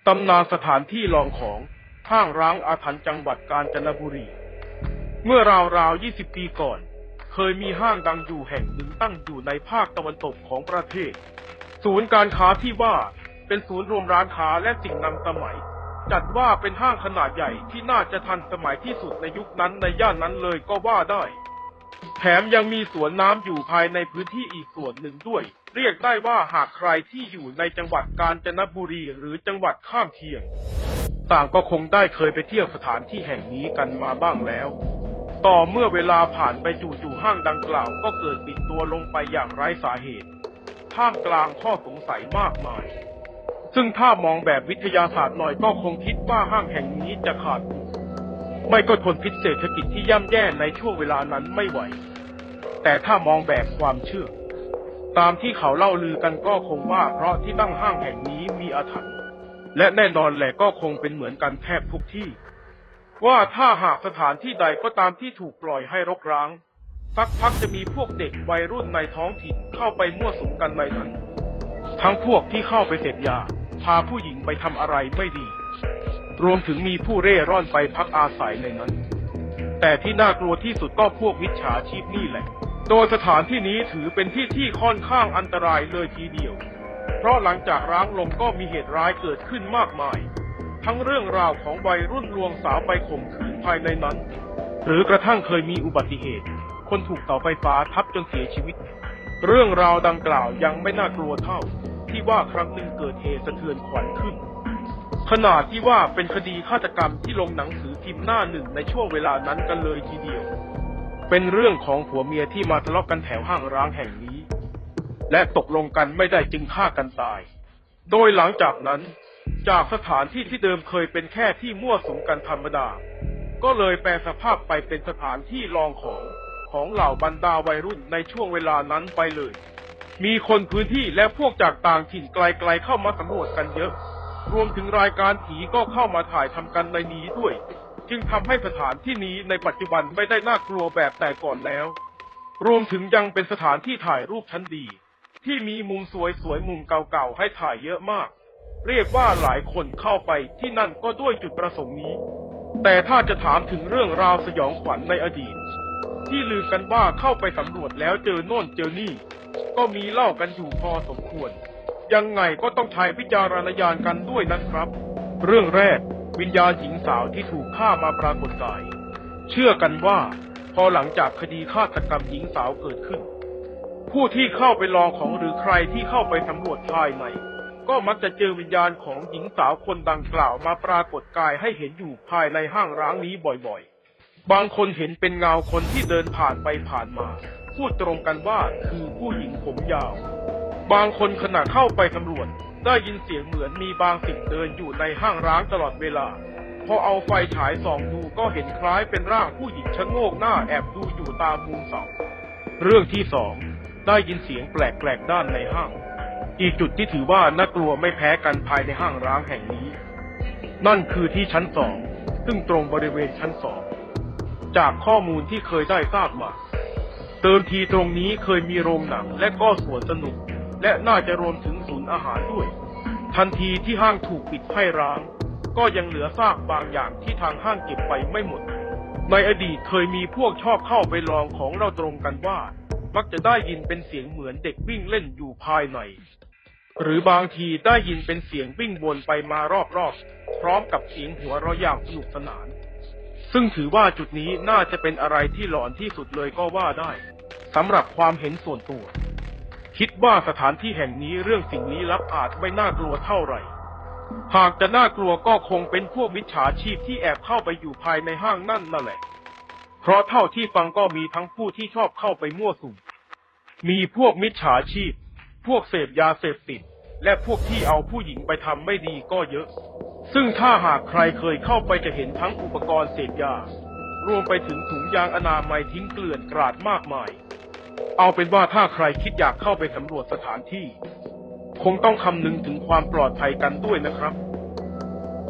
ตำนานสถานที่ลองของห้างร้างอาถรรพ์จังหวัดกาญจนบุรี เมื่อราวๆ 20 ปีก่อนเคยมีห้างดังอยู่แห่งหนึ่งตั้งอยู่ในภาคตะวันตกของประเทศศูนย์การค้าที่ว่าเป็นศูนย์รวมร้านค้าและสิ่งนำสมัยจัดว่าเป็นห้างขนาดใหญ่ที่น่าจะทันสมัยที่สุดในยุคนั้นในย่านนั้นเลยก็ว่าได้แถมยังมีสวนน้ำอยู่ภายในพื้นที่อีกส่วนหนึ่งด้วยเรียกได้ว่าหากใครที่อยู่ในจังหวัดกาญจนบุรีหรือจังหวัดข้างเคียงต่างก็คงได้เคยไปเที่ยวสถานที่แห่งนี้กันมาบ้างแล้วต่อเมื่อเวลาผ่านไปจู่ๆห้างดังกล่าวก็เกิดปิดตัวลงไปอย่างไร้สาเหตุท่ามกลางข้อสงสัยมากมายซึ่งถ้ามองแบบวิทยาศาสตร์หน่อยก็คงคิดว่าห้างแห่งนี้จะขาดทุนไม่ก็ทนพิษเศรษฐกิจที่ย่ำแย่ในช่วงเวลานั้นไม่ไหวแต่ถ้ามองแบบความเชื่อตามที่เขาเล่าลือกันก็คงว่าเพราะที่ตั้งห้างแห่งนี้มีอาถรรพ์และแน่นอนแหละก็คงเป็นเหมือนกันแทบทุกที่ว่าถ้าหากสถานที่ใดก็ตามที่ถูกปล่อยให้รกร้างสักพักจะมีพวกเด็กวัยรุ่นในท้องถิ่นเข้าไปมั่วสุมกันในนั้นทั้งพวกที่เข้าไปเสพยาพาผู้หญิงไปทำอะไรไม่ดีรวมถึงมีผู้เร่ร่อนไปพักอาศัยในนั้นแต่ที่น่ากลัวที่สุดก็พวกมิจฉาชีพนี่แหละโดยสถานที่นี้ถือเป็นที่ที่ค่อนข้างอันตรายเลยทีเดียวเพราะหลังจากร้างลงก็มีเหตุร้ายเกิดขึ้นมากมายทั้งเรื่องราวของวัยรุ่นลวงสาวไปข่มขืนภายในนั้นหรือกระทั่งเคยมีอุบัติเหตุคนถูกเสาไฟฟ้าทับจนเสียชีวิตเรื่องราวดังกล่าวยังไม่น่ากลัวเท่าที่ว่าครั้งหนึ่งเกิดเหตุสะเทือนขวัญขึ้นขนาดที่ว่าเป็นคดีฆาตกรรมที่ลงหนังสือพิมพ์หน้าหนึ่งในช่วงเวลานั้นกันเลยทีเดียวเป็นเรื่องของผัวเมียที่มาทะเลาะกันแถวห้างร้างแห่งนี้และตกลงกันไม่ได้จึงฆ่ากันตายโดยหลังจากนั้นจากสถานที่ที่เดิมเคยเป็นแค่ที่มั่วสุมกันธรรมดาก็เลยแปลสภาพไปเป็นสถานที่ลองของเหล่าบรรดาวัยรุ่นในช่วงเวลานั้นไปเลยมีคนพื้นที่และพวกจากต่างถิ่นไกลๆเข้ามาสำรวจกันเยอะรวมถึงรายการผีก็เข้ามาถ่ายทำกันในนี้ด้วยจึงทำให้สถานที่นี้ในปัจจุบันไม่ได้น่ากลัวแบบแต่ก่อนแล้วรวมถึงยังเป็นสถานที่ถ่ายรูปชั้นดีที่มีมุมสวยๆมุมเก่าๆให้ถ่ายเยอะมากเรียกว่าหลายคนเข้าไปที่นั่นก็ด้วยจุดประสงค์นี้แต่ถ้าจะถามถึงเรื่องราวสยองขวัญในอดีตที่ลือกันว่าเข้าไปสำรวจแล้วเจอโน่นเจอนี่ก็มีเล่ากันอยู่พอสมควรยังไงก็ต้องใช้วิจารณญาณกันด้วยนะครับเรื่องแรกวิญญาณหญิงสาวที่ถูกฆ่ามาปรากฏกายเชื่อกันว่าพอหลังจากคดีฆาตกรรมหญิงสาวเกิดขึ้นผู้ที่เข้าไปลองของหรือใครที่เข้าไปสำรวจภายในก็มักจะเจอวิญญาณของหญิงสาวคนดังกล่าวมาปรากฏกายให้เห็นอยู่ภายในห้างร้างนี้บ่อยๆบางคนเห็นเป็นเงาคนที่เดินผ่านไปผ่านมาพูดตรงกันว่าคือผู้หญิงผมยาวบางคนขณะเข้าไปสำรวจได้ยินเสียงเหมือนมีบางสิ่งเดินอยู่ในห้างร้างตลอดเวลาพอเอาไฟฉายส่องดูก็เห็นคล้ายเป็นร่างผู้หญิงชะโงกหน้าแอบดูอยู่ตามมุมเสาเรื่องที่สองได้ยินเสียงแปลกๆด้านในห้างอีกจุดที่ถือว่าน่ากลัวไม่แพ้กันภายในห้างร้างแห่งนี้นั่นคือที่ชั้นสองซึ่งตรงบริเวณชั้นสองจากข้อมูลที่เคยได้ทราบมาเดิมทีตรงนี้เคยมีโรงหนังและก็สวนสนุกและน่าจะรวมถึงศูนย์อาหารด้วยทันทีที่ห้างถูกปิดให้ร้างก็ยังเหลือซากบางอย่างที่ทางห้างเก็บไปไม่หมดในอดีตเคยมีพวกชอบเข้าไปลองของเราตรงกันว่ามักจะได้ยินเป็นเสียงเหมือนเด็กวิ่งเล่นอยู่ภายในหรือบางทีได้ยินเป็นเสียงวิ่งวนไปมารอบๆพร้อมกับเสียงหัวเราะอย่างสนุกสนานซึ่งถือว่าจุดนี้น่าจะเป็นอะไรที่หลอนที่สุดเลยก็ว่าได้สำหรับความเห็นส่วนตัวคิดว่าสถานที่แห่งนี้เรื่องสิ่งลี้ลับอาจไม่น่ากลัวเท่าไหร่หากจะน่ากลัวก็คงเป็นพวกมิจฉาชีพที่แอบเข้าไปอยู่ภายในห้างนั่นแหละเพราะเท่าที่ฟังก็มีทั้งผู้ที่ชอบเข้าไปมั่วสุมมีพวกมิจฉาชีพพวกเสพยาเสพติดและพวกที่เอาผู้หญิงไปทำไม่ดีก็เยอะซึ่งถ้าหากใครเคยเข้าไปจะเห็นทั้งอุปกรณ์เสพยารวมไปถึงถุงยางอนามัยทิ้งเกลื่อนกราดมากมายเอาเป็นว่าถ้าใครคิดอยากเข้าไปสำรวจสถานที่คงต้องคำนึงถึงความปลอดภัยกันด้วยนะครับ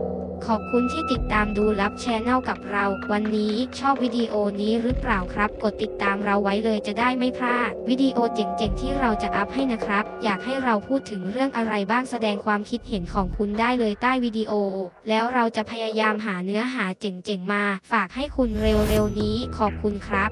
ขอบคุณที่ติดตามดูลับแชนแนลกับเรา วันนี้ชอบวิดีโอนี้หรือเปล่าครับกดติดตามเราไว้เลยจะได้ไม่พลาดวิดีโอเจ๋งๆที่เราจะอัพให้นะครับอยากให้เราพูดถึงเรื่องอะไรบ้างแสดงความคิดเห็นของคุณได้เลยใต้วิดีโอแล้วเราจะพยายามหาเนื้อหาเจ๋งๆมาฝากให้คุณเร็วๆนี้ขอบคุณครับ